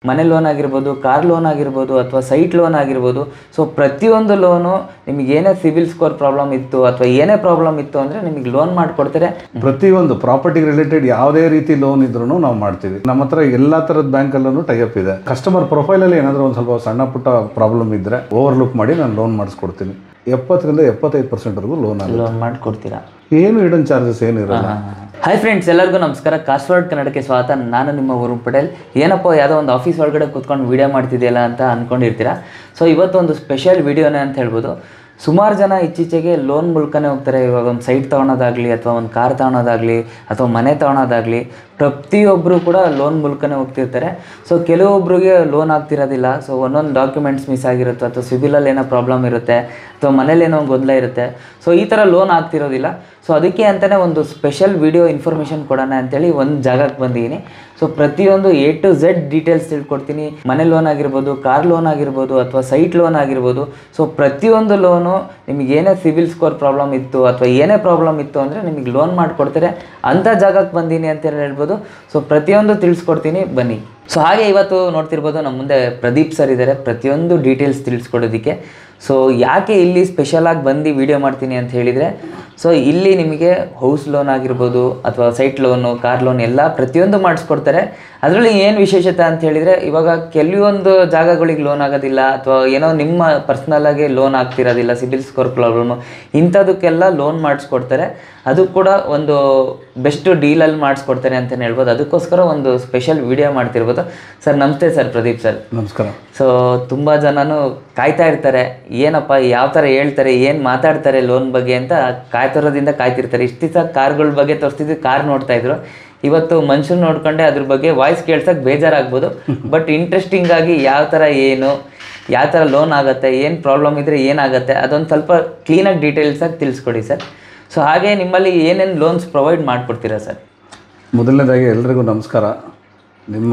ಮನೆ ಲೋನ್ ಆಗಿರ್ಬೋದು, car loan ಆಗಿರ್ಬೋದು, ಅಥವಾ ಸೈಟ್ ಲೋನ್ ಆಗಿರ್ಬೋದು. ಸೊ ಪ್ರತಿಯೊಂದು ಲೋನು ನಿಮಗೆ ಏನೇ ಸಿಬಿಲ್ ಸ್ಕೋರ್ ಪ್ರಾಬ್ಲಮ್ ಇತ್ತು ಅಥವಾ ಏನೇ ಪ್ರಾಬ್ಲಮ್ ಇತ್ತು ಅಂದರೆ ನಿಮಗೆ ಲೋನ್ ಮಾಡಿಕೊಡ್ತಾರೆ. ಪ್ರತಿಯೊಂದು ಪ್ರಾಪರ್ಟಿ ರಿಲೇಟೆಡ್ ಯಾವುದೇ ರೀತಿ ಲೋನ್ ಇದ್ರೂ ನಾವು ಮಾಡ್ತೀವಿ. ನಮ್ಮ ಹತ್ರ ಎಲ್ಲ ಥರದ ಬ್ಯಾಂಕಲ್ಲೂ ಟೈಅಪ್ ಇದೆ. ಕಸ್ಟಮರ್ ಪ್ರೊಫೈಲಲ್ಲಿ ಏನಾದರೂ ಒಂದು ಸ್ವಲ್ಪ ಸಣ್ಣ ಪುಟ್ಟ ಪ್ರಾಬ್ಲಮ್ ಇದ್ದರೆ ಓವರ್ಲುಕ್ ಮಾಡಿ ನಾನು ಲೋನ್ ಮಾಡಿಸ್ಕೊಡ್ತೀನಿ. 70% 75% ಲೋನ್ ಮಾಡಿಕೊಡ್ತೀರಾ? ಏನು ಹಿಡನ್ ಚಾರ್ಜಸ್ ಏನಿರಲ್ಲ. ಹಾಯ್ ಫ್ರೆಂಡ್ಸ್, ಎಲ್ಲರಿಗೂ ನಮಸ್ಕಾರ. ಕಾಸ್ಟ್ವರ್ಡ್ ಕನ್ನಡಕ್ಕೆ ಸ್ವಾಗತ. ನಾನು ನಿಮ್ಮ ವರುಣ್ ಪಟೇಲ್. ಏನಪ್ಪ ಯಾವುದೋ ಒಂದು ಆಫೀಸ್ ಒಳಗಡೆ ಕೂತ್ಕೊಂಡು ವೀಡಿಯೋ ಮಾಡ್ತಿದೆಯಲ್ಲ ಅಂತ ಅಂದ್ಕೊಂಡಿರ್ತೀರಾ. ಸೊ ಇವತ್ತು ಒಂದು ಸ್ಪೆಷಲ್ ವೀಡಿಯೋನೇ ಅಂತ ಹೇಳ್ಬೋದು. ಸುಮಾರು ಜನ ಇತ್ತೀಚೆಗೆ ಲೋನ್ ಮೂಲಕನೇ ಹೋಗ್ತಾರೆ. ಇವಾಗ ಒಂದು ಸೈಟ್ ತೊಗೊಳೋದಾಗಲಿ ಅಥವಾ ಒಂದು ಕಾರ್ ತೊಗೊಳೋದಾಗಲಿ ಅಥವಾ ಮನೆ ತೊಗೊಳೋದಾಗಲಿ ಪ್ರತಿಯೊಬ್ಬರು ಕೂಡ ಲೋನ್ ಮೂಲಕನೇ ಹೋಗ್ತಿರ್ತಾರೆ. ಸೊ ಕೆಲವೊಬ್ಬರಿಗೆ ಲೋನ್ ಆಗ್ತಿರೋದಿಲ್ಲ. ಸೊ ಒಂದೊಂದು ಡಾಕ್ಯುಮೆಂಟ್ಸ್ ಮಿಸ್ ಆಗಿರುತ್ತೆ ಅಥವಾ ಸಿಬಿಲಲ್ಲಿ ಏನೋ ಪ್ರಾಬ್ಲಮ್ ಇರುತ್ತೆ ಅಥವಾ ಮನೇಲಿ ಏನೋ ಗೊಂದಲ ಇರುತ್ತೆ. ಸೊ ಈ ಥರ ಲೋನ್ ಆಗ್ತಿರೋದಿಲ್ಲ. ಸೊ ಅದಕ್ಕೆ ಅಂತಲೇ ಒಂದು ಸ್ಪೆಷಲ್ ವಿಡಿಯೋ ಇನ್ಫಾರ್ಮೇಷನ್ ಕೊಡೋಣ ಅಂತೇಳಿ ಒಂದು ಜಾಗಕ್ಕೆ ಬಂದಿದ್ದೀನಿ. ಸೊ ಪ್ರತಿಯೊಂದು A to Z ಡೀಟೇಲ್ಸ್ ತಿಳ್ಕೊಡ್ತೀನಿ. ಮನೆ ಲೋನ್ ಆಗಿರ್ಬೋದು, ಕಾರ್ ಲೋನ್ ಆಗಿರ್ಬೋದು ಅಥವಾ ಸೈಟ್ ಲೋನ್ ಆಗಿರ್ಬೋದು. ಸೊ ಪ್ರತಿಯೊಂದು ಲೋನು ನಿಮಗೆ ಏನೇ ಸಿಬಿಲ್ ಸ್ಕೋರ್ ಪ್ರಾಬ್ಲಮ್ ಇತ್ತು ಅಥವಾ ಏನೇ ಪ್ರಾಬ್ಲಮ್ ಇತ್ತು ಅಂದರೆ ನಿಮಗೆ ಲೋನ್ ಮಾಡಿಕೊಡ್ತಾರೆ. ಅಂಥ ಜಾಗಕ್ಕೆ ಬಂದೀನಿ ಅಂತ ಹೇಳ್ಬೋದು. ಸೊ ಪ್ರತಿಯೊಂದು ತಿಳಿಸ್ಕೊಡ್ತೀನಿ, ಬನ್ನಿ. ಸೊ ಹಾಗೆ ಇವತ್ತು ನೋಡ್ತಿರ್ಬೋದು ನಮ್ಮ ಮುಂದೆ ಪ್ರದೀಪ್ ಸರ್ ಇದ್ದಾರೆ ಪ್ರತಿಯೊಂದು ಡೀಟೇಲ್ಸ್ ತಿಳಿಸ್ಕೊಡೋದಕ್ಕೆ. ಸೊ ಯಾಕೆ ಇಲ್ಲಿ ಸ್ಪೆಷಲಾಗಿ ಬಂದು ವಿಡಿಯೋ ಮಾಡ್ತೀನಿ ಅಂತ ಹೇಳಿದರೆ, ಸೊ ಇಲ್ಲಿ ನಿಮಗೆ ಹೌಸ್ ಲೋನ್ ಆಗಿರ್ಬೋದು ಅಥವಾ ಸೈಟ್ ಲೋನು, ಕಾರ್ ಲೋನ್ ಎಲ್ಲ ಪ್ರತಿಯೊಂದು ಮಾಡಿಸ್ಕೊಡ್ತಾರೆ. ಅದರಲ್ಲಿ ಏನು ವಿಶೇಷತೆ ಅಂತ ಹೇಳಿದರೆ, ಇವಾಗ ಕೆಲವೊಂದು ಜಾಗಗಳಿಗೆ ಲೋನ್ ಆಗೋದಿಲ್ಲ ಅಥವಾ ಏನೋ ನಿಮ್ಮ ಪರ್ಸ್ನಲಾಗಿ ಲೋನ್ ಆಗ್ತಿರೋದಿಲ್ಲ, ಸಿಬಿಲ್ ಸ್ಕೋರ್ ಪ್ರಾಬ್ಲಮ್ಮು, ಇಂಥದಕ್ಕೆಲ್ಲ ಲೋನ್ ಮಾಡಿಸ್ಕೊಡ್ತಾರೆ. ಅದು ಕೂಡ ಒಂದು ಬೆಸ್ಟ್ ಡೀಲಲ್ಲಿ ಮಾಡಿಸ್ಕೊಡ್ತಾರೆ ಅಂತಲೇ ಹೇಳ್ಬೋದು. ಅದಕ್ಕೋಸ್ಕರ ಒಂದು ಸ್ಪೆಷಲ್ ವಿಡಿಯೋ ಮಾಡ್ತಿರ್ಬೋದು. ಸರ್ ನಮಸ್ತೆ. ಸರ್ ಪ್ರದೀಪ್ ಸರ್ ನಮಸ್ಕಾರ. ಸೊ ತುಂಬ ಜನನು ಕಾಯ್ತಾ ಇರ್ತಾರೆ, ಏನಪ್ಪ ಯಾವ ಥರ ಹೇಳ್ತಾರೆ, ಏನು ಮಾತಾಡ್ತಾರೆ ಲೋನ್ ಬಗ್ಗೆ ಅಂತ ಕಾಯ್ತಿರೋದ್ರಿಂದ ಕಾಯ್ತಿರ್ತಾರೆ. ಇಷ್ಟು ದಿವಸ ಕಾರ್ಗಳ ಬಗ್ಗೆ ತೋರಿಸ್ತಿದ್ದು, ಕಾರ್ ನೋಡ್ತಾಯಿದ್ರು. ಇವತ್ತು ಮನುಷ್ಯನ ನೋಡ್ಕೊಂಡೆ ಅದ್ರ ಬಗ್ಗೆ ವಾಯ್ಸ್ ಕೇಳ್ಸೋಕೆ ಬೇಜಾರಾಗ್ಬೋದು. ಬಟ್ ಇಂಟ್ರೆಸ್ಟಿಂಗ್ ಆಗಿ ಯಾವ ಥರ ಏನು, ಯಾವ ಥರ ಲೋನ್ ಆಗುತ್ತೆ, ಏನು ಪ್ರಾಬ್ಲಮ್ ಇದ್ದರೆ ಏನಾಗುತ್ತೆ, ಅದೊಂದು ಸ್ವಲ್ಪ ಕ್ಲೀನಾಗಿ ಡೀಟೇಲ್ಸಾಗಿ ತಿಳಿಸ್ಕೊಡಿ ಸರ್. ಸೊ ಹಾಗೆ ನಿಮ್ಮಲ್ಲಿ ಏನೇನು ಲೋನ್ಸ್ ಪ್ರೊವೈಡ್ ಮಾಡಿಕೊಡ್ತೀರಾ ಸರ್? ಮೊದಲನೇದಾಗಿ ಎಲ್ರಿಗೂ ನಮಸ್ಕಾರ. ನಿಮ್ಮ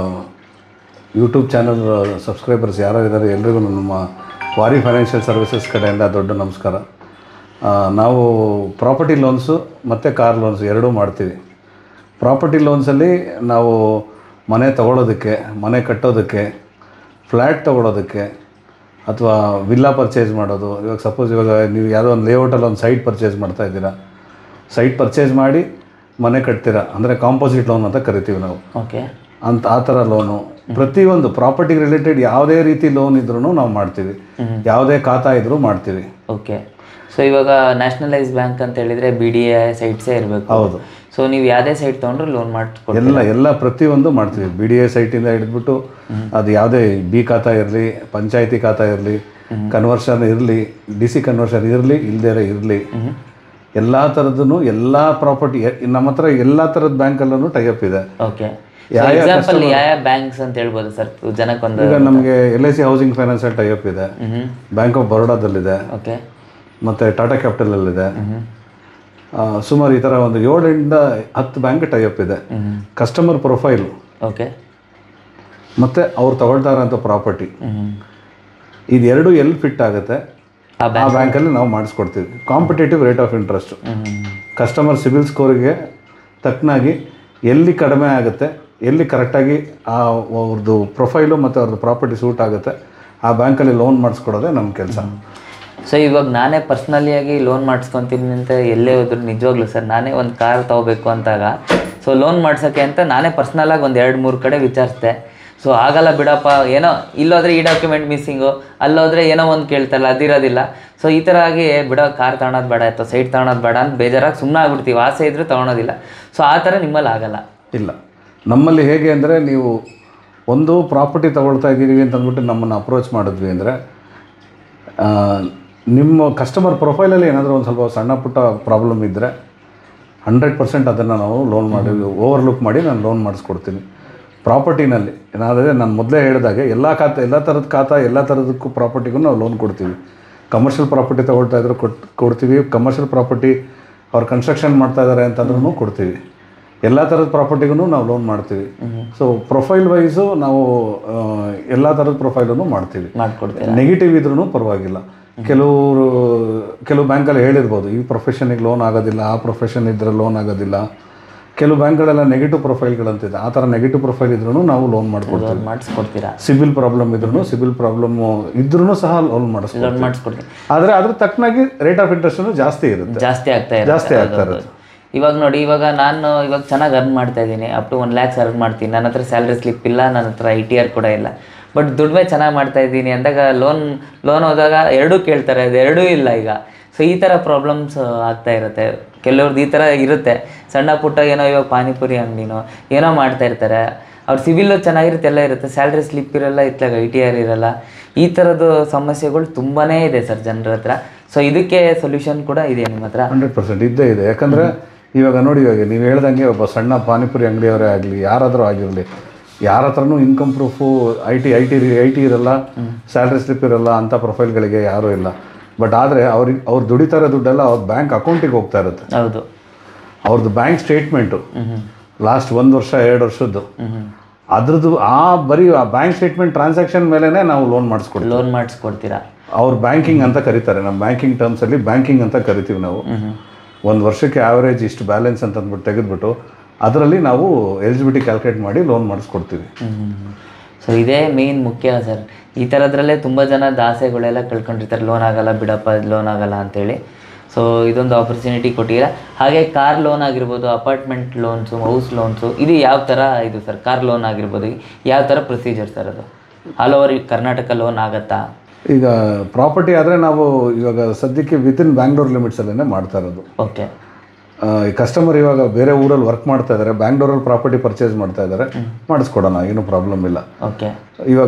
ಯೂಟ್ಯೂಬ್ ಚಾನಲ್ ಸಬ್ಸ್ಕ್ರೈಬರ್ಸ್ ಯಾರು ಇದ್ದಾರೆ ಎಲ್ರಿಗೂ ನಮ್ಮ ವಾರಿ ಫೈನಾನ್ಷಿಯಲ್ ಸರ್ವಿಸಸ್ ಕಡೆಯಿಂದ ದೊಡ್ಡ ನಮಸ್ಕಾರ. ನಾವು ಪ್ರಾಪರ್ಟಿ ಲೋನ್ಸು ಮತ್ತು ಕಾರ್ ಲೋನ್ಸ್ ಎರಡೂ ಮಾಡ್ತೀವಿ. ಪ್ರಾಪರ್ಟಿ ಲೋನ್ಸಲ್ಲಿ ನಾವು ಮನೆ ತೊಗೊಳೋದಕ್ಕೆ, ಮನೆ ಕಟ್ಟೋದಕ್ಕೆ, ಫ್ಲ್ಯಾಟ್ ತೊಗೊಳೋದಕ್ಕೆ ಅಥವಾ ವಿಲ್ಲಾ ಪರ್ಚೇಸ್ ಮಾಡೋದು. ಇವಾಗ ಸಪೋಸ್ ಇವಾಗ ನೀವು ಯಾವುದೋ ಒಂದು ಲೇಔಟಲ್ಲಿ ಒಂದು ಸೈಟ್ ಪರ್ಚೇಸ್ ಮಾಡ್ತಾಯಿದ್ದೀರಾ, ಸೈಟ್ ಪರ್ಚೇಸ್ ಮಾಡಿ ಮನೆ ಕಟ್ತೀರಾ ಅಂದರೆ ಕಾಂಪೋಸಿಟ್ ಲೋನ್ ಅಂತ ಕರಿತೀವಿ ನಾವು. ಓಕೆ. ಆ ಥರ ಲೋನು ಪ್ರತಿಯೊಂದು ಪ್ರಾಪರ್ಟಿ ರಿಲೇಟೆಡ್ ಯಾವುದೇ ರೀತಿ ಲೋನ್ ಇದ್ರೂ ನಾವು ಮಾಡ್ತೀವಿ. ಯಾವುದೇ ಖಾತಾ ಇದ್ರೂ ಮಾಡ್ತೀವಿ. ಓಕೆ. ಸೊ ಇವಾಗ ನ್ಯಾಷನಲೈಸ್ ಬ್ಯಾಂಕ್ ಅಂತ ಹೇಳಿದರೆ BDA ಸೈಟ್ಸೇ ಇರಬೇಕು. ಹೌದು. ಸೊ ನೀವು ಯಾವುದೇ ಸೈಟ್ ತೊಗೊಂಡ್ರೆ ಲೋನ್ ಮಾಡಿಕೊಡ್ತೀವಿ. ಎಲ್ಲ ಪ್ರತಿಯೊಂದು ಮಾಡ್ತೀವಿ. BDA ಸೈಟಿಂದ ಹಿಡಿದ್ಬಿಟ್ಟು ಅದು ಯಾವುದೇ ಬಿ ಖಾತಾ ಇರಲಿ, ಪಂಚಾಯತಿ ಖಾತಾ ಇರಲಿ, ಕನ್ವರ್ಷನ್ ಇರಲಿ, DC ಕನ್ವರ್ಷನ್ ಇರಲಿ, ಇಲ್ಲದೇ ಇರಲಿ, ಎಲ್ಲ ಥರದ್ದು ಎಲ್ಲ ಪ್ರಾಪರ್ಟಿ ನಮ್ಮ ಹತ್ರ ಎಲ್ಲ ಥರದ ಬ್ಯಾಂಕಲ್ಲೂ ಟೈಅಪ್ ಇದೆ. ಓಕೆ. ಎಕ್ಸಾಂಪಲ್ ಯಾವ ಬ್ಯಾಂಕ್ಸ್ ಅಂತ ಹೇಳ್ಬೋದು ಸರ್ ಜನಕ್ಕೊಂದು? ಈಗ ನಮಗೆ LIC ಹೌಸಿಂಗ್ ಫೈನಾನ್ಸ್ ಟೈಅಪ್ ಇದೆ, ಬ್ಯಾಂಕ್ ಆಫ್ ಬರೋಡಾದಲ್ಲಿದೆ, ಓಕೆ, ಮತ್ತು ಟಾಟಾ ಕ್ಯಾಪಿಟಲಲ್ಲಿದೆ. ಸುಮಾರು ಈ ಥರ ಒಂದು 7ರಿಂದ 10 ಬ್ಯಾಂಕ್ ಟೈಅಪ್ ಇದೆ. ಕಸ್ಟಮರ್ ಪ್ರೊಫೈಲು, ಓಕೆ, ಮತ್ತು ಅವ್ರು ತಗೊಳ್ತಾ ಇರೋಂಥ ಪ್ರಾಪರ್ಟಿ, ಇದೆರಡು ಎಲ್ಲಿ ಫಿಟ್ ಆಗುತ್ತೆ ಆ ಬ್ಯಾಂಕಲ್ಲಿ ನಾವು ಮಾಡಿಸ್ಕೊಡ್ತೀವಿ. Competitive rate of interest customer CIBIL ಸ್ಕೋರಿಗೆ ತಕ್ಕನಾಗಿ ಎಲ್ಲಿ ಕಡಿಮೆ ಆಗುತ್ತೆ, ಎಲ್ಲಿ ಕರೆಕ್ಟಾಗಿ ಅವ್ರದ್ದು ಪ್ರೊಫೈಲು ಮತ್ತು ಅವ್ರದ್ದು ಪ್ರಾಪರ್ಟಿ ಸೂಟ್ ಆಗುತ್ತೆ ಆ ಬ್ಯಾಂಕಲ್ಲಿ ಲೋನ್ ಮಾಡಿಸ್ಕೊಡೋದೇ ನಮ್ಮ ಕೆಲಸ. ಸೊ ಇವಾಗ ನಾನೇ ಪರ್ಸ್ನಲಿಯಾಗಿ ಲೋನ್ ಮಾಡಿಸ್ಕೊತೀನಿ ಅಂತ ಎಲ್ಲೇ ಹೋದ್ರು ನಿಜವಾಗ್ಲೂ ಸರ್, ನಾನೇ ಒಂದು ಕಾರ್ ತೊಗೋಬೇಕು ಅಂತಾಗ ಸೊ ಲೋನ್ ಮಾಡ್ಸೋಕ್ಕೆ ಅಂತ ನಾನೇ ಪರ್ಸ್ನಲಾಗಿ ಒಂದು 2-3 ಕಡೆ ವಿಚಾರಿಸ್ದೆ. ಸೊ ಆಗಲ್ಲ ಬಿಡಪ್ಪ, ಏನೋ ಇಲ್ಲೋದ್ರೆ ಈ ಡಾಕ್ಯುಮೆಂಟ್ ಮಿಸ್ಸಿಂಗು, ಅಲ್ಲೋದ್ರೆ ಏನೋ ಒಂದು ಕೇಳ್ತಾರಲ್ಲ ಅದಿರೋದಿಲ್ಲ. ಸೊ ಈ ಥರ ಆಗಿ ಬಿಡೋ, ಕಾರ್ ತೊಗೊಳೋದು ಬೇಡ ಅಥವಾ ಸೈಟ್ ತೊಗೊಳೋದು ಬೇಡ ಅಂತ ಬೇಜಾರಾಗಿ ಸುಮ್ಮನೆ ಆಗ್ಬಿಡ್ತೀವಿ. ಆಸೆ ಇದ್ದರೂ ತೊಗೊಳೋದಿಲ್ಲ. ಸೊ ಆ ಥರ ನಿಮ್ಮಲ್ಲಿ ಆಗಲ್ಲ? ಇಲ್ಲ, ನಮ್ಮಲ್ಲಿ ಹೇಗೆ ಅಂದರೆ ನೀವು ಒಂದು ಪ್ರಾಪರ್ಟಿ ತೊಗೊಳ್ತಾ ಇದ್ದೀವಿ ಅಂತ ಅಂದ್ಬಿಟ್ಟು ನಮ್ಮನ್ನು ಅಪ್ರೋಚ್ ಮಾಡಿದ್ವಿ ಅಂದರೆ ನಿಮ್ಮ ಕಸ್ಟಮರ್ ಪ್ರೊಫೈಲಲ್ಲಿ ಏನಾದರೂ ಒಂದು ಸ್ವಲ್ಪ ಸಣ್ಣ ಪುಟ್ಟ ಪ್ರಾಬ್ಲಮ್ ಇದ್ದರೆ 100% ಅದನ್ನು ನಾವು ಲೋನ್ ಮಾಡಿ ಓವರ್ಲುಕ್ ಮಾಡಿ ನಾನು ಲೋನ್ ಮಾಡಿಸ್ಕೊಡ್ತೀನಿ. ಪ್ರಾಪರ್ಟಿನಲ್ಲಿ ಏನಾದರೆ ನಾನು ಮೊದಲೇ ಹೇಳಿದಾಗೆ ಎಲ್ಲ ಥರದ ಖಾತಾ ಎಲ್ಲ ಥರದಕ್ಕೂ ಪ್ರಾಪರ್ಟಿಗೂ ನಾವು ಲೋನ್ ಕೊಡ್ತೀವಿ. ಕಮರ್ಷಿಯಲ್ ಪ್ರಾಪರ್ಟಿ ತೊಗೊಳ್ತಾ ಇದ್ರು ಕೊಡ್ತೀವಿ. ಕಮರ್ಷಿಯಲ್ ಪ್ರಾಪರ್ಟಿ ಅವ್ರು ಕನ್ಸ್ಟ್ರಕ್ಷನ್ ಮಾಡ್ತಾ ಇದ್ದಾರೆ ಅಂತಂದ್ರೂ ಕೊಡ್ತೀವಿ. ಎಲ್ಲ ಥರದ ಪ್ರಾಪರ್ಟಿಗೂ ನಾವು ಲೋನ್ ಮಾಡ್ತೀವಿ. ಸೊ ಪ್ರೊಫೈಲ್ ವೈಸು ನಾವು ಎಲ್ಲ ಥರದ ಪ್ರೊಫೈಲನ್ನು ಮಾಡ್ತೀವಿ. ನೆಗೆಟಿವ್ ಇದ್ರೂ ಪರವಾಗಿಲ್ಲ. ಕೆಲವು ಬ್ಯಾಂಕಲ್ಲಿ ಹೇಳಿರ್ಬೋದು ಈ ಪ್ರೊಫೆಷನಿಗೆ ಲೋನ್ ಆಗೋದಿಲ್ಲ, ಆ ಪ್ರೊಫೆಷನ್ ಇದ್ದರೆ ಲೋನ್ ಆಗೋದಿಲ್ಲ, ಕೆಲವು ಬ್ಯಾಂಕ್ಗಳೆಲ್ಲ ನೆಗೆಟಿವ್ ಪ್ರೊಫೈಲ್ಗಳಂತಿದೆ, ಆ ಥರ ನೆಗೆಟಿವ್ ಪ್ರೊಫೈಲ್ ಇದ್ರೂ ನಾವು ಲೋನ್ ಮಾಡ್ಕೊಡ್ತೀವಿ. ಲೋನ್ ಮಾಡಿಸ್ಕೊಡ್ತೀರಾ? ಸಿಬಿಲ್ ಪ್ರಾಬ್ಲಮ್ ಇದ್ರೂ, ಸಿಬಿಲ್ ಪ್ರಾಬ್ಲಮ್ ಇದ್ರೂ ಸಹ ಲೋನ್ ಮಾಡಿಸ್ಕೊಡ್ತೀವಿ. ಆದರೆ ಅದ್ರ ತಕ್ಕನಾಗಿ ರೇಟ್ ಆಫ್ ಇಂಟ್ರೆಸ್ಟ್ ಜಾಸ್ತಿ ಇರುತ್ತೆ, ಜಾಸ್ತಿ ಆಗ್ತಾ ಇರುತ್ತೆ. ಇವಾಗ ನೋಡಿ, ಇವಾಗ ನಾನು ಇವಾಗ ಚೆನ್ನಾಗಿ ಅರ್ನ್ ಮಾಡ್ತಾ ಇದ್ದೀನಿ, ಅಪ್ ಟು 1 lakhs ಅರ್ನ್ ಮಾಡ್ತೀನಿ. ನನ್ನ ಹತ್ರ ಸ್ಯಾಲ್ರಿ ಸ್ಲಿಪ್ ಇಲ್ಲ, ನನ್ನ ಹತ್ರ ITR ಕೂಡ ಇಲ್ಲ, ಬಟ್ ದುಡಿಮೆ ಚೆನ್ನಾಗಿ ಮಾಡ್ತಾ ಇದ್ದೀನಿ ಅಂದಾಗ ಲೋನ್ ಹೋದಾಗ ಎರಡೂ ಕೇಳ್ತಾರೆ, ಅದು ಎರಡೂ ಇಲ್ಲ ಈಗ. ಸೊ ಈ ಥರ ಪ್ರಾಬ್ಲಮ್ಸ್ ಆಗ್ತಾ ಇರುತ್ತೆ ಕೆಲವ್ರದ್ದು. ಈ ಥರ ಇರುತ್ತೆ, ಸಣ್ಣ ಪುಟ್ಟ ಏನೋ ಇವಾಗ ಪಾನಿಪುರಿ ಅಂಗಡಿನೋ ಏನೋ ಮಾಡ್ತಾ ಇರ್ತಾರೆ, ಅವ್ರ ಸಿವಿಲ್ಲು ಚೆನ್ನಾಗಿರುತ್ತೆ, ಎಲ್ಲ ಇರುತ್ತೆ, ಸ್ಯಾಲ್ರಿ ಸ್ಲಿಪ್ ಇರಲ್ಲ, ಇತ್ಲಾಗ ITR ಇರಲ್ಲ. ಈ ಥರದ್ದು ಸಮಸ್ಯೆಗಳು ತುಂಬಾ ಇದೆ ಸರ್ ಜನರ ಹತ್ರ. ಸೊ ಇದಕ್ಕೆ ಸೊಲ್ಯೂಷನ್ ಕೂಡ ಇದೆ ನಿಮ್ಮ ಹತ್ರ? 100% ಇದ್ದೇ ಇದೆ. ಯಾಕಂದರೆ ಇವಾಗ ನೋಡಿ, ಇವಾಗ ನೀವು ಹೇಳ್ದಂಗೆ ಒಬ್ಬ ಸಣ್ಣ ಪಾನಿಪುರಿ ಅಂಗಡಿಯವರೇ ಆಗಲಿ, ಯಾರಾದರೂ ಆಗಿರಲಿ, ಯಾರ ಹತ್ರನೂ ಇನ್ಕಮ್ ಪ್ರೂಫು ಐ ಟಿ ಇರಲ್ಲ, ಸ್ಯಾಲ್ರಿ ಸ್ಲಿಪ್ ಇರಲ್ಲ, ಅಂಥ ಪ್ರೊಫೈಲ್ಗಳಿಗೆ ಯಾರೂ ಇಲ್ಲ. ಬಟ್ ಆದರೆ ಅವ್ರು ದುಡಿತಾರೆ ದುಡ್ಡೆಲ್ಲ ಅವ್ರ ಬ್ಯಾಂಕ್ ಅಕೌಂಟಿಗೆ ಹೋಗ್ತಾ ಇರುತ್ತೆ. ಹೌದು, ಅವ್ರದ್ದು ಬ್ಯಾಂಕ್ ಸ್ಟೇಟ್ಮೆಂಟು ಲಾಸ್ಟ್ 1 ವರ್ಷ 2 ವರ್ಷದ್ದು ಅದ್ರದ್ದು ಬರೀ ಆ ಬ್ಯಾಂಕ್ ಸ್ಟೇಟ್ಮೆಂಟ್ ಟ್ರಾನ್ಸಾಕ್ಷನ್ ಮೇಲೇ ನಾವು ಲೋನ್ ಮಾಡಿಸ್ಕೊಡ್ತೀರಾ? ಅವ್ರು ಬ್ಯಾಂಕಿಂಗ್ ಅಂತ ಕರೀತಾರೆ, ನಮ್ಮ ಬ್ಯಾಂಕಿಂಗ್ ಟರ್ಮ್ಸಲ್ಲಿ ಬ್ಯಾಂಕಿಂಗ್ ಅಂತ ಕರಿತೀವಿ ನಾವು. 1 ವರ್ಷಕ್ಕೆ ಆ್ಯಾವ್ರೇಜ್ ಇಷ್ಟು ಬ್ಯಾಲೆನ್ಸ್ ಅಂತ ಅಂದ್ಬಿಟ್ಟು ತೆಗೆದುಬಿಟ್ಟು ಅದರಲ್ಲಿ ನಾವು ಎಲಿಜಿಬಿಲಿಟಿ ಕ್ಯಾಲ್ಕುಲೇಟ್ ಮಾಡಿ ಲೋನ್ ಮಾಡಿಸ್ಕೊಡ್ತೀವಿ. ಸೊ ಇದೇ ಮೇನ್ ಮುಖ್ಯ ಸರ್. ಈ ಥರದ್ರಲ್ಲೇ ತುಂಬ ಜನ ದಾಸೆಗಳೆಲ್ಲ ಕಳ್ಕೊಂಡಿರ್ತಾರೆ, ಲೋನ್ ಆಗಲ್ಲ ಬಿಡಪ್ಪ, ಲೋನ್ ಆಗಲ್ಲ ಅಂತೇಳಿ. ಸೊ ಇದೊಂದು ಆಪರ್ಚುನಿಟಿ ಕೊಟ್ಟಿದ್ದೀರಾ. ಹಾಗೆ ಕಾರ್ ಲೋನ್ ಆಗಿರ್ಬೋದು, ಅಪಾರ್ಟ್ಮೆಂಟ್ ಲೋನ್ಸು, ಹೌಸ್ ಲೋನ್ಸು, ಇದು ಯಾವ ಥರ ಇದು ಸರ್? ಕಾರ್ ಲೋನ್ ಆಗಿರ್ಬೋದು, ಯಾವ ಥರ ಪ್ರೊಸೀಜರ್ ಸರ್ ಅದು? ಆಲ್ ಓವರ್ ಕರ್ನಾಟಕ ಲೋನ್ ಆಗುತ್ತಾ? ಈಗ ಪ್ರಾಪರ್ಟಿ ಆದರೆ ನಾವು ಇವಾಗ ಸದ್ಯಕ್ಕೆ ವಿತಿನ್ ಬ್ಯಾಂಗ್ಳೂರ್ ಲಿಮಿಟ್ಸಲ್ಲೇ ಮಾಡ್ತಾ ಇರೋದು. ಓಕೆ. ಕಸ್ಟಮರ್ ಇವಾಗ ಬೇರೆ ಊರಲ್ಲಿ ವರ್ಕ್ ಮಾಡ್ತಾ ಇದ್ದಾರೆ, ಬ್ಯಾಂಗ್ಳೂರಲ್ಲಿ ಪ್ರಾಪರ್ಟಿ ಪರ್ಚೇಸ್ ಮಾಡ್ತಾ ಇದ್ದಾರೆ, ಮಾಡಿಸ್ಕೊಡೋಣ, ಏನೂ ಪ್ರಾಬ್ಲಮ್ ಇಲ್ಲ. ಓಕೆ. ಇವಾಗ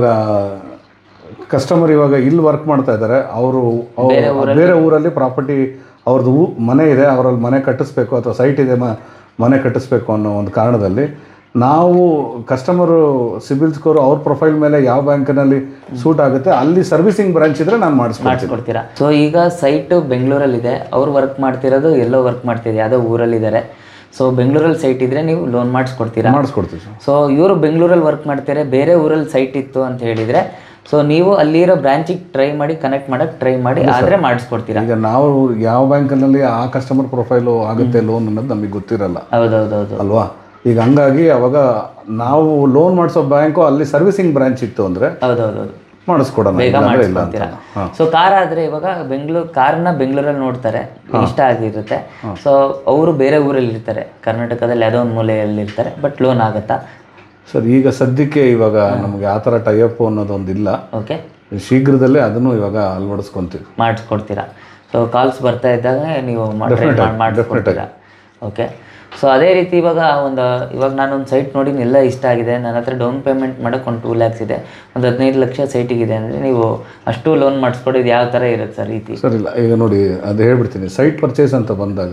ಕಸ್ಟಮರ್ ಇವಾಗ ಇಲ್ಲಿ ವರ್ಕ್ ಮಾಡ್ತಾ ಇದ್ದಾರೆ, ಅವರು ಬೇರೆ ಊರಲ್ಲಿ ಪ್ರಾಪರ್ಟಿ ಅವ್ರದ್ದು ಮನೆ ಇದೆ, ಅವರಲ್ಲಿ ಮನೆ ಕಟ್ಟಿಸ್ಬೇಕು ಅಥವಾ ಸೈಟ್ ಇದೆ, ಮನೆ ಕಟ್ಟಿಸ್ಬೇಕು ಅನ್ನೋ ಒಂದು ಕಾರಣದಲ್ಲಿ ನಾವು ಕಸ್ಟಮರು ಸಿಬಿಲ್ ಸ್ಕೋರು ಅವ್ರ ಪ್ರೊಫೈಲ್ ಮೇಲೆ ಯಾವ ಬ್ಯಾಂಕಿನಲ್ಲಿ ಸೂಟ್ ಆಗುತ್ತೆ ಅಲ್ಲಿ ಸರ್ವಿಸಿಂಗ್ ಬ್ರಾಂಚ್ ಇದ್ರೆ ನಾನು ಮಾಡಿಸ್ಕೊಡ್ತೀರಾ? ಸೊ ಈಗ ಸೈಟು ಬೆಂಗಳೂರಲ್ಲಿದೆ, ಅವ್ರು ವರ್ಕ್ ಮಾಡ್ತಿರೋದು ಎಲ್ಲೋ ವರ್ಕ್ ಮಾಡ್ತಿದೆ, ಯಾವುದೋ ಊರಲ್ಲಿದ್ದಾರೆ. ಸೊ ಬೆಂಗಳೂರಲ್ಲಿ ಸೈಟ್ ಇದ್ದರೆ ನೀವು ಲೋನ್ ಮಾಡಿಸ್ಕೊಡ್ತೀವಿ. ಸೊ ಇವರು ಬೆಂಗಳೂರಲ್ಲಿ ವರ್ಕ್ ಮಾಡ್ತಾರೆ, ಬೇರೆ ಊರಲ್ಲಿ ಸೈಟ್ ಇತ್ತು ಅಂತ ಹೇಳಿದರೆ, ಸೊ ನೀವು ಅಲ್ಲಿರೋ ಬ್ರಾಂಚಿಗೆ ಕನೆಕ್ಟ್ ಮಾಡೋಕ್ಕೆ ಟ್ರೈ ಮಾಡಿ, ಆದರೆ ಮಾಡಿಸ್ಕೊಡ್ತೀರಾ? ಈಗ ನಾವು ಯಾವ ಬ್ಯಾಂಕಿನಲ್ಲಿ ಆ ಕಸ್ಟಮರ್ ಪ್ರೊಫೈಲು ಆಗುತ್ತೆ ಲೋನ್ ಅನ್ನೋದು ನಮಗೆ ಗೊತ್ತಿರಲ್ಲ. ಹೌದೌದು ಅಲ್ವಾ? ಈಗ ಹಂಗಾಗಿ ಅವಾಗ ನಾವು ಲೋನ್ ಮಾಡಿಸೋ ಬ್ಯಾಂಕು ಅಲ್ಲಿ ಸರ್ವಿಸಿಂಗ್ ಬ್ರಾಂಚ್ ಇತ್ತು ಅಂದರೆ ಹೌದೌದು ಮಾಡಿಸ್ಕೊಡೋಣ, ಬೇಗ ಮಾಡಿಸ್ಕೊಡ್ತೀರಾ? ಸೊ ಕಾರ್ ಆದರೆ ಇವಾಗ ಕಾರ್ನ ಬೆಂಗಳೂರಲ್ಲಿ ನೋಡ್ತಾರೆ, ಇಷ್ಟ ಆಗಿರುತ್ತೆ. ಸೊ ಅವರು ಬೇರೆ ಊರಲ್ಲಿ ಇರ್ತಾರೆ, ಕರ್ನಾಟಕದಲ್ಲಿ ಯಾವುದೋ ಒಂದು ಮೂಲೆಯಲ್ಲಿ ಇರ್ತಾರೆ, ಬಟ್ ಲೋನ್ ಆಗುತ್ತಾ ಸರ್? ಈಗ ಸದ್ಯಕ್ಕೆ ಇವಾಗ ನಮಗೆ ಆ ಥರ ಟೈಅಪ್ ಅನ್ನೋದೊಂದಿಲ್ಲ. ಓಕೆ. ಶೀಘ್ರದಲ್ಲೇ ಅದನ್ನು ಇವಾಗ ಅಳವಡಿಸ್ಕೊತೀವಿ, ಮಾಡಿಸ್ಕೊಡ್ತೀರಾ? ಸೊ ಕಾಲ್ಸ್ ಬರ್ತಾ ಇದ್ದಾಗ ನೀವು ಮಾಡಿಸ್ಕೊಡ್ತೀರಾ? ಓಕೆ. ಸೊ ಅದೇ ರೀತಿ ಇವಾಗ ನಾನೊಂದು ಸೈಟ್ ನೋಡಿ ಎಲ್ಲ ಇಷ್ಟ ಆಗಿದೆ, ನನ್ನ ಹತ್ರ ಡೌನ್ ಪೇಮೆಂಟ್ ಮಾಡೋಕ್ಕೆ ಒಂದು 2 lakhs ಇದೆ, ಒಂದು 15 ಲಕ್ಷ ಸೈಟಿಗಿದೆ ಅಂದರೆ ನೀವು ಅಷ್ಟು ಲೋನ್ ಮಾಡಿಸ್ಕೊಡೋದು ಯಾವ ಥರ ಇರುತ್ತೆ ಸರ್ ರೀತಿ? ಸರ್ ಇಲ್ಲ, ಈಗ ನೋಡಿ ಅದು ಹೇಳ್ಬಿಡ್ತೀನಿ. ಸೈಟ್ ಪರ್ಚೇಸ್ ಅಂತ ಬಂದಾಗ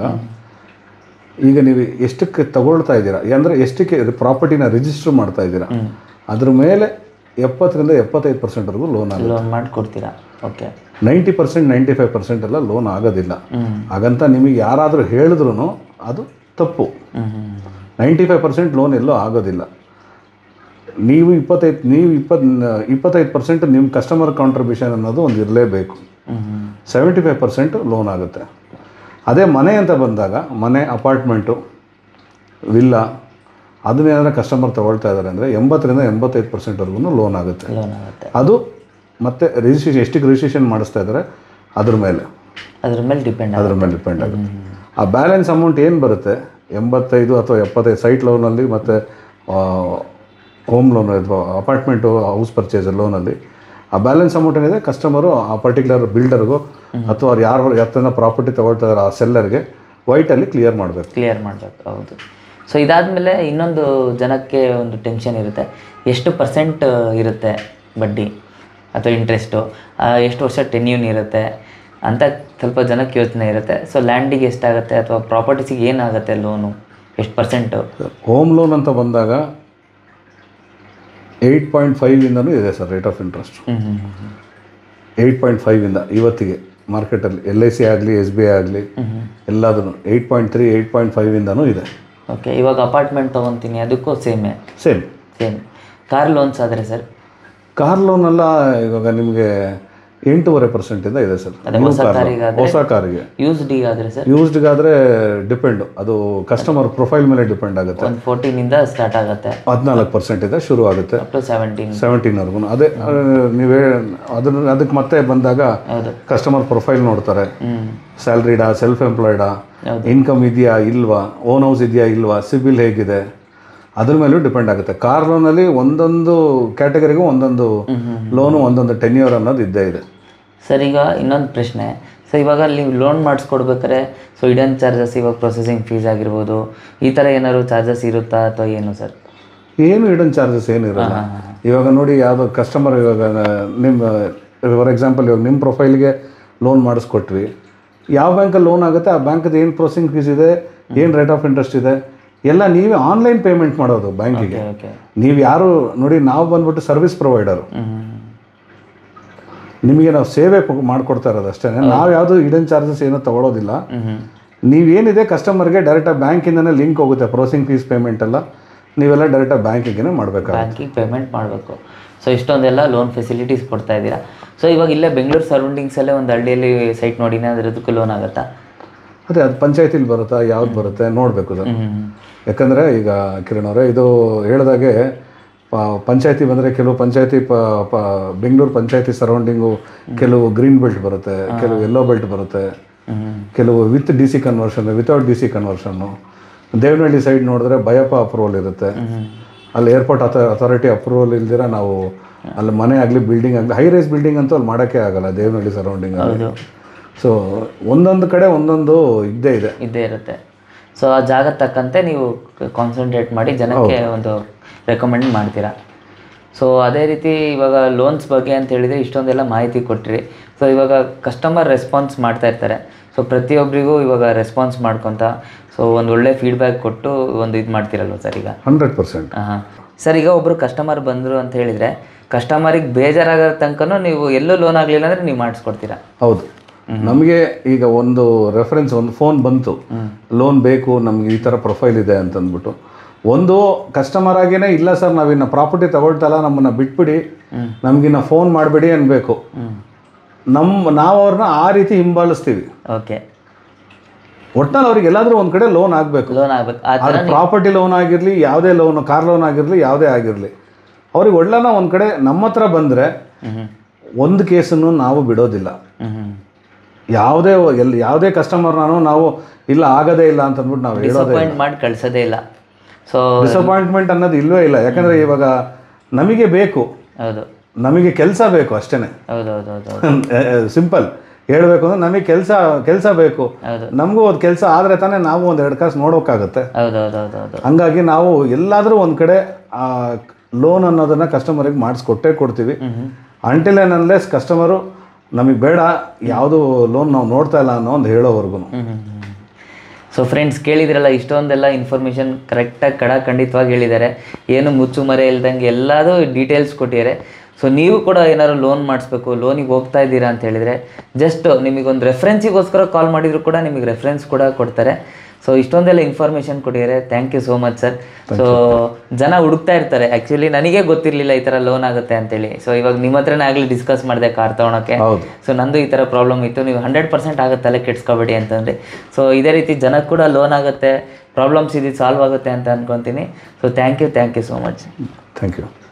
ಈಗ ನೀವು ಎಷ್ಟಕ್ಕೆ ತಗೊಳ್ತಾ ಇದ್ದೀರಾ, ಅಂದರೆ ಎಷ್ಟಕ್ಕೆ ಪ್ರಾಪರ್ಟಿನ ರಿಜಿಸ್ಟರ್ ಮಾಡ್ತಾ ಇದ್ದೀರಾ, ಅದ್ರ ಮೇಲೆ 70% ರಿಂದ 75% ಲೋನ್ ಮಾಡಿಕೊಡ್ತೀರಾ? ಓಕೆ. 90% 95% ಎಲ್ಲ ಲೋನ್ ಆಗೋದಿಲ್ಲ. ಹಾಗಂತ ನಿಮಗೆ ಯಾರಾದರೂ ಹೇಳಿದ್ರು ಅದು ತಪ್ಪು. 95% ಲೋನ್ ಎಲ್ಲೋ ಆಗೋದಿಲ್ಲ. ನೀವು 25% ನಿಮ್ಮ ಕಸ್ಟಮರ್ ಕಾಂಟ್ರಿಬ್ಯೂಷನ್ ಅನ್ನೋದು ಒಂದು ಇರಲೇಬೇಕು. 75% ಲೋನ್ ಆಗುತ್ತೆ. ಅದೇ ಮನೆ ಅಂತ ಬಂದಾಗ ಮನೆ, ಅಪಾರ್ಟ್ಮೆಂಟು, ವಿಲ್ಲಾ ಅದನ್ನೇನಾದ್ರೆ ಕಸ್ಟಮರ್ ತೊಗೊಳ್ತಾ ಇದ್ದಾರೆ ಅಂದರೆ 80% ರಿಂದ 85% ಲೋನ್ ಆಗುತ್ತೆ. ಅದು ಮತ್ತು ರಿಜಿಸ್ಟ್ರೇಷನ್ ಎಷ್ಟಕ್ಕೆ ರಿಜಿಸ್ಟ್ರೇಷನ್ ಮಾಡಿಸ್ತಾ ಇದ್ದಾರೆ ಅದ್ರ ಮೇಲೆ ಡಿಪೆಂಡ್ ಆಗುತ್ತೆ. ಆ ಬ್ಯಾಲೆನ್ಸ್ ಅಮೌಂಟ್ ಏನು ಬರುತ್ತೆ 85 ಅಥವಾ 75 ಸೈಟ್ ಲೋನಲ್ಲಿ ಮತ್ತು ಹೋಮ್ ಲೋನ್ ಅಥವಾ ಅಪಾರ್ಟ್ಮೆಂಟು ಹೌಸ್ ಪರ್ಚೇಸ್ ಲೋನಲ್ಲಿ ಆ ಬ್ಯಾಲೆನ್ಸ್ ಅಮೌಂಟ್ ಏನಿದೆ ಕಸ್ಟಮರು ಆ ಪರ್ಟಿಕ್ಯುಲರ್ ಬಿಲ್ಡರ್ಗೂ ಅಥವಾ ಅವ್ರು ಯಾರು ಎತ್ತನ ಪ್ರಾಪರ್ಟಿ ತೊಗೊಳ್ತಾ ಇದ್ದಾರೆ ಆ ಸೆಲ್ಲರ್ಗೆ ವೈಟಲ್ಲಿ ಕ್ಲಿಯರ್ ಮಾಡಬೇಕು. ಹೌದು. ಸೊ ಇದಾದಮೇಲೆ ಇನ್ನೊಂದು ಜನಕ್ಕೆ ಒಂದು ಟೆನ್ಷನ್ ಇರುತ್ತೆ, ಎಷ್ಟು % ಇರುತ್ತೆ ಬಡ್ಡಿ ಅಥವಾ ಇಂಟ್ರೆಸ್ಟು, ಎಷ್ಟು ವರ್ಷ ಟೆನ್ಯೂನ್ ಇರುತ್ತೆ ಅಂತ ಸ್ವಲ್ಪ ಜನಕ್ಕೆ ಯೋಚನೆ ಇರುತ್ತೆ. ಸೊ ಲ್ಯಾಂಡಿಗೆ ಎಷ್ಟಾಗುತ್ತೆ ಅಥವಾ ಪ್ರಾಪರ್ಟೀಸಿಗೆ ಏನಾಗುತ್ತೆ ಲೋನು, ಎಷ್ಟು %? ಹೋಮ್ ಲೋನ್ ಅಂತ ಬಂದಾಗ 8.5 ಇದೆ ಸರ್ ರೇಟ್ ಆಫ್ ಇಂಟ್ರೆಸ್ಟ್. 8.5 ಇವತ್ತಿಗೆ ಮಾರ್ಕೆಟಲ್ಲಿ LIC ಆಗಲಿ SBI ಆಗಲಿ ಎಲ್ಲದೂ 8.3 8.5 ಇದೆ. ಓಕೆ. ಇವಾಗ ಅಪಾರ್ಟ್ಮೆಂಟ್ ತೊಗೊತೀನಿ ಅದಕ್ಕೂ ಸೇಮ್. ಕಾರ್ ಲೋನ್ಸ್ ಆದರೆ ಸರ್? ಕಾರ್ ಲೋನೆಲ್ಲ ಇವಾಗ ನಿಮಗೆ 8.5% ಇದೆ ಸರ್. ಹೊಸ ಕಾರಿಗೆ. ಯೂಸ್ಡ್ಗಾದರೆ ಡಿಪೆಂಡ್, ಅದು ಕಸ್ಟಮರ್ ಪ್ರೊಫೈಲ್ ಮೇಲೆ ಡಿಪೆಂಡ್ ಆಗುತ್ತೆ. 14 ಸ್ಟಾರ್ಟ್ ಆಗುತ್ತೆ, 14% ಇದೆ ಶುರು ಆಗುತ್ತೆ, 17ವರೆಗೂ. ಅದೇ ನೀವೇ ಅದಕ್ಕೆ ಮತ್ತೆ ಬಂದಾಗ ಕಸ್ಟಮರ್ ಪ್ರೊಫೈಲ್ ನೋಡ್ತಾರೆ. ಸ್ಯಾಲ್ರಿಡಾ, ಸೆಲ್ಫ್ ಎಂಪ್ಲಾಯ್ಡಾ, ಇನ್ಕಮ್ ಇದೆಯಾ ಇಲ್ವಾ, ಓನ್ ಹೌಸ್ ಇದೆಯಾ ಇಲ್ವಾ, ಸಿಬಿಲ್ ಹೇಗಿದೆ, ಅದ್ರ ಮೇಲೂ ಡಿಪೆಂಡ್ ಆಗುತ್ತೆ. ಕಾರ್ ಲೋನಲ್ಲಿ ಒಂದೊಂದು ಕ್ಯಾಟಗರಿಗೂ ಒಂದೊಂದು ಲೋನು, ಒಂದೊಂದು ಟೆನ್ಯೂರ್ ಅನ್ನೋದು ಇದ್ದೇ ಇದೆ. ಸರ್, ಈಗ ಇನ್ನೊಂದು ಪ್ರಶ್ನೆ ಸರ್, ಇವಾಗ ನೀವು ಲೋನ್ ಮಾಡಿಸ್ಕೊಡ್ಬೇಕಾದ್ರೆ ಸೊ ಹಿಡನ್ ಚಾರ್ಜಸ್, ಇವಾಗ ಪ್ರೊಸೆಸಿಂಗ್ ಫೀಸ್ ಆಗಿರ್ಬೋದು, ಈ ಥರ ಏನಾದ್ರು ಚಾರ್ಜಸ್ ಇರುತ್ತಾ ಅಥವಾ ಏನು ಸರ್? ಏನು ಹಿಡನ್ ಚಾರ್ಜಸ್ ಏನಿರಲ್ಲ. ಇವಾಗ ನೋಡಿ, ಯಾವುದೋ ಕಸ್ಟಮರ್ ಇವಾಗ ನಿಮ್ಮ ಫಾರ್ ಎಕ್ಸಾಂಪಲ್ ಇವಾಗ ನಿಮ್ಮ ಪ್ರೊಫೈಲ್ಗೆ ಲೋನ್ ಮಾಡಿಸ್ಕೊಟ್ವಿ, ಯಾವ ಬ್ಯಾಂಕಲ್ಲಿ ಲೋನ್ ಆಗುತ್ತೆ ಆ ಬ್ಯಾಂಕದ್ದು ಏನು ಪ್ರೊಸೆಸಿಂಗ್ ಫೀಸ್ ಇದೆ, ಏನು ರೇಟ್ ಆಫ್ ಇಂಟ್ರೆಸ್ಟ್ ಇದೆ, ಎಲ್ಲ ನೀವೇ ಆನ್ಲೈನ್ ಪೇಮೆಂಟ್ ಮಾಡೋದು ಬ್ಯಾಂಕಿಗೆ. ನೀವು ಯಾರು ನೋಡಿ, ನಾವು ಬಂದ್ಬಿಟ್ಟು ಸರ್ವಿಸ್ ಪ್ರೊವೈಡರು, ನಿಮಗೆ ನಾವು ಸೇವೆ ಮಾಡಿಕೊಡ್ತಾ ಇರೋದು ಅಷ್ಟೇ. ನಾವು ಯಾವುದು ಹಿಡನ್ ಚಾರ್ಜಸ್ ಏನೋ ತೊಗೊಳೋದಿಲ್ಲ. ನೀವೇನಿದೆ ಕಸ್ಟಮರ್ಗೆ ಡೈರೆಕ್ಟಾಗಿ ಬ್ಯಾಂಕಿಂದನೇ ಲಿಂಕ್ ಹೋಗುತ್ತೆ. ಪ್ರೊಸೆಸಿಂಗ್ ಫೀಸ್ ಪೇಮೆಂಟ್ ಎಲ್ಲ ನೀವೆಲ್ಲ ಡೈರೆಕ್ಟಾಗಿ ಬ್ಯಾಂಕಿಗೆ ಮಾಡಬೇಕು, ಬ್ಯಾಂಕಿಗೆ ಪೇಮೆಂಟ್ ಮಾಡಬೇಕು. ಸೊ ಇಷ್ಟೊಂದೆಲ್ಲ ಲೋನ್ ಫೆಸಿಲಿಟೀಸ್ ಕೊಡ್ತಾ ಇದ್ದೀರಾ. ಸೊ ಇವಾಗ ಇಲ್ಲೇ ಬೆಂಗಳೂರು ಸರೌಂಡಿಂಗ್ಸಲ್ಲೇ ಒಂದು ಹಳ್ಳಿಯಲ್ಲಿ ಸೈಟ್ ನೋಡಿನೇ ಅದರದಕ್ಕೂ ಲೋನ್ ಆಗುತ್ತಾ? ಅದೇ ಅದು ಪಂಚಾಯತಿಲಿ ಬರುತ್ತಾ, ಯಾವ್ದು ಬರುತ್ತೆ ನೋಡಬೇಕು ಸರ್. ಯಾಕಂದರೆ ಈಗ ಕಿರಣ್ ಅವರೇ, ಇದು ಹೇಳಿದಾಗೆ ಪಂಚಾಯತಿ ಬಂದರೆ ಕೆಲವು ಪಂಚಾಯತಿ ಬೆಂಗಳೂರು ಪಂಚಾಯತಿ ಸರೌಂಡಿಂಗು ಕೆಲವು ಗ್ರೀನ್ ಬೆಲ್ಟ್ ಬರುತ್ತೆ, ಕೆಲವು ಯೆಲ್ಲೋ ಬೆಲ್ಟ್ ಬರುತ್ತೆ, ಕೆಲವು with DC conversion, without DC ಕನ್ವರ್ಷನ್ನು. ದೇವನಹಳ್ಳಿ ಸೈಡ್ ನೋಡಿದ್ರೆ ಬಯಪ್ಪ ಅಪ್ರೂವಲ್ ಇರುತ್ತೆ, ಅಲ್ಲಿ ಏರ್ಪೋರ್ಟ್ ಅಥಾರಿಟಿ ಅಪ್ರೂವಲ್ ಇಲ್ದಿರ ನಾವು ಅಲ್ಲಿ ಮನೆ ಆಗಲಿ ಬಿಲ್ಡಿಂಗ್ ಆಗಲಿ, ಹೈ ರೈಸ್ ಬಿಲ್ಡಿಂಗ್ ಅಂತೂ ಅಲ್ಲಿ ಮಾಡೋಕ್ಕೆ ಆಗಲ್ಲ ದೇವನಹಳ್ಳಿ ಸರೌಂಡಿಂಗಲ್ಲಿ. ಸೊ ಒಂದೊಂದು ಕಡೆ ಒಂದೊಂದು ಇದ್ದೇ ಇರುತ್ತೆ. ಸೊ ಆ ಜಾಗ ತಕ್ಕಂತೆ ನೀವು ಕಾನ್ಸಂಟ್ರೇಟ್ ಮಾಡಿ ಜನಕ್ಕೆ ಒಂದು ರೆಕಮೆಂಡ್ ಮಾಡ್ತೀರಾ. ಸೊ ಅದೇ ರೀತಿ ಇವಾಗ ಲೋನ್ಸ್ ಬಗ್ಗೆ ಅಂತ ಹೇಳಿದರೆ ಇಷ್ಟೊಂದೆಲ್ಲ ಮಾಹಿತಿ ಕೊಟ್ಟಿರಿ. ಸೊ ಇವಾಗ ಕಸ್ಟಮರ್ ರೆಸ್ಪಾನ್ಸ್ ಮಾಡ್ತಾ ಇರ್ತಾರೆ. ಸೊ ಪ್ರತಿಯೊಬ್ಬರಿಗೂ ಇವಾಗ ರೆಸ್ಪಾನ್ಸ್ ಮಾಡ್ಕೊತ ಸೊ ಒಂದು ಒಳ್ಳೆ ಫೀಡ್ಬ್ಯಾಕ್ ಕೊಟ್ಟು ಒಂದು ಇದು ಮಾಡ್ತೀರಲ್ವ ಸರ್ ಈಗ? 100%. ಹಾಂ ಸರ್, ಈಗ ಒಬ್ಬರು ಕಸ್ಟಮರ್ ಬಂದರು ಅಂತ ಹೇಳಿದರೆ ಕಸ್ಟಮರಿಗೆ ಬೇಜಾರಾಗೋ ತನಕನೂ ನೀವು ಎಲ್ಲೂ ಲೋನ್ ಆಗಲಿಲ್ಲ ಅಂದರೆ ನೀವು ಮಾಡಿಸ್ಕೊಡ್ತೀರಾ? ಹೌದು. ನಮಗೆ ಈಗ ಒಂದು ರೆಫರೆನ್ಸ್, ಒಂದು ಫೋನ್ ಬಂತು, ಲೋನ್ ಬೇಕು ನಮ್ಗೆ, ಈ ಥರ ಪ್ರೊಫೈಲ್ ಇದೆ ಅಂತಂದ್ಬಿಟ್ಟು, ಒಂದು ಕಸ್ಟಮರ್ ಆಗೇನೆ ಇಲ್ಲ ಸರ್ ನಾವಿನ್ನು ಪ್ರಾಪರ್ಟಿ ತಗೊಳ್ತಲ್ಲ, ನಮ್ಮನ್ನು ಬಿಟ್ಬಿಡಿ, ನಮಗಿನ್ನ ಫೋನ್ ಮಾಡಬೇಡಿ ಅನ್ಬೇಕು. ನಾವು ಅವ್ರನ್ನ ಆ ರೀತಿ ಹಿಂಬಾಲಿಸ್ತೀವಿ. ಓಕೆ, ಒಟ್ಟಿನಲ್ಲಿ ಅವ್ರಿಗೆ ಎಲ್ಲಾದರೂ ಒಂದು ಕಡೆ ಲೋನ್ ಆಗಬೇಕು. ಪ್ರಾಪರ್ಟಿ ಲೋನ್ ಆಗಿರಲಿ, ಯಾವುದೇ ಲೋನ್, ಕಾರ್ ಲೋನ್ ಆಗಿರಲಿ, ಯಾವುದೇ ಆಗಿರಲಿ, ಅವ್ರಿಗೆ ಒಳ್ಳೆನ ಒಂದು ಕಡೆ ನಮ್ಮ ಹತ್ರ ಬಂದರೆ ಒಂದು ಕೇಸನ್ನು ನಾವು ಬಿಡೋದಿಲ್ಲ. ಯಾವುದೇ ಕಸ್ಟಮರ್ ನಾವು ಇಲ್ಲ ಆಗೋದೇ ಇಲ್ಲ ಅಂತಂದ್ಬಿಟ್ಟು ನಾವು ಹೇಳೋದೇ ಮಾಡಿ ಕಳಿಸೋದೇ ಇಲ್ಲ. ಸೊ ಡಿಸಪಾಯಿಂಟ್ಮೆಂಟ್ ಅನ್ನೋದು ಇಲ್ಲವೇ ಇಲ್ಲ. ಯಾಕಂದರೆ ಇವಾಗ ನಮಗೆ ಬೇಕು, ನಮಗೆ ಕೆಲಸ ಬೇಕು ಅಷ್ಟೇ. ಸಿಂಪಲ್ ಹೇಳಬೇಕು ಅಂದ್ರೆ ನಮಗೆ ಕೆಲಸ ಬೇಕು. ನಮಗೂ ಒಂದು ಕೆಲಸ ಆದರೆ ತಾನೇ ನಾವು ಒಂದು 2 ಕಾಸು ನೋಡೋಕ್ಕಾಗುತ್ತೆ. ಹಂಗಾಗಿ ನಾವು ಎಲ್ಲಾದರೂ ಒಂದು ಕಡೆ ಲೋನ್ ಅನ್ನೋದನ್ನು ಕಸ್ಟಮರಿಗೆ ಮಾಡಿಸ್ಕೊಟ್ಟೇ ಕೊಡ್ತೀವಿ. ಅಂಟಿಲ್ ಆ್ಯಂಡ್ ಅನ್ಲೆಸ್ ಕಸ್ಟಮರು ನಮಗೆ ಬೇಡ, ಯಾವುದು ಲೋನ್ ನಾವು ನೋಡ್ತಾ ಇಲ್ಲ ಅನ್ನೋ ಒಂದು ಹೇಳೋವರೆಗೂ. ಸೊ ಫ್ರೆಂಡ್ಸ್, ಕೇಳಿದ್ರಲ್ಲ, ಇಷ್ಟೊಂದೆಲ್ಲ ಇನ್ಫಾರ್ಮೇಷನ್ ಕರೆಕ್ಟಾಗಿ ಖಂಡಿತವಾಗಿ ಹೇಳಿದ್ದಾರೆ. ಏನು ಮುಚ್ಚುಮರೆ ಇಲ್ದಂಗೆ ಎಲ್ಲದೂ ಡೀಟೇಲ್ಸ್ ಕೊಟ್ಟಿದ್ದಾರೆ. ಸೊ ನೀವು ಕೂಡ ಏನಾದ್ರು ಲೋನ್ ಮಾಡಿಸ್ಬೇಕು, ಲೋನಿಗೆ ಹೋಗ್ತಾ ಇದ್ದೀರಾ ಅಂತ ಹೇಳಿದರೆ ಜಸ್ಟ್ ನಿಮಗೊಂದು ರೆಫರೆನ್ಸಿಗೋಸ್ಕರ ಕಾಲ್ ಮಾಡಿದರೂ ಕೂಡ ನಿಮಗೆ ರೆಫರೆನ್ಸ್ ಕೂಡ ಕೊಡ್ತಾರೆ. ಸೊ ಇಷ್ಟೊಂದೆಲ್ಲ ಇನ್ಫಾರ್ಮೇಷನ್ ಕೊಟ್ಟಿದ್ದಾರೆ. Thank you so much sir. So ಜನ ಹುಡುಕ್ತಾ ಇರ್ತಾರೆ, ಆ್ಯಕ್ಚುಲಿ ನನಗೆ ಗೊತ್ತಿರಲಿಲ್ಲ ಈ ಥರ ಲೋನ್ ಆಗುತ್ತೆ ಅಂತೇಳಿ. ಸೊ ಇವಾಗ ನಿಮ್ಮ ಹತ್ರನೇ ಆಗಲಿ ಡಿಸ್ಕಸ್ ಮಾಡಿದೆ ಕಾರ್ ತೊಗೊಳಕ್ಕೆ. ಸೊ ನಂದು ಈ ಥರ ಪ್ರಾಬ್ಲಮ್ ಇತ್ತು, ನೀವು 100% ಆಗುತ್ತಲ್ಲ, ಕೆಡ್ಸ್ಕೊಬೇಡಿ ಅಂತಂದರೆ. ಸೊ ಇದೇ ರೀತಿ ಜನಕ್ಕೆ ಕೂಡ ಲೋನ್ ಆಗುತ್ತೆ, ಪ್ರಾಬ್ಲಮ್ಸ್ ಇದು ಸಾಲ್ವ್ ಆಗುತ್ತೆ ಅಂತ ಅಂದ್ಕೊತೀನಿ. So thank you so much. Thank you.